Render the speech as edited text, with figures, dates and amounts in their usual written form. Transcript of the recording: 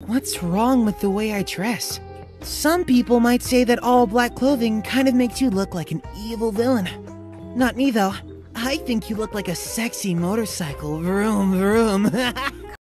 What's wrong with the way I dress? Some people might say that all black clothing kind of makes you look like an evil villain. Not me though. I think you look like a sexy motorcycle. Vroom vroom.